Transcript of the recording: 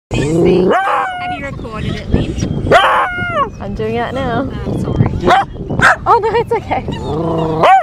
Have you recorded it, Lynn? I'm doing that now. Sorry. Oh no, it's okay.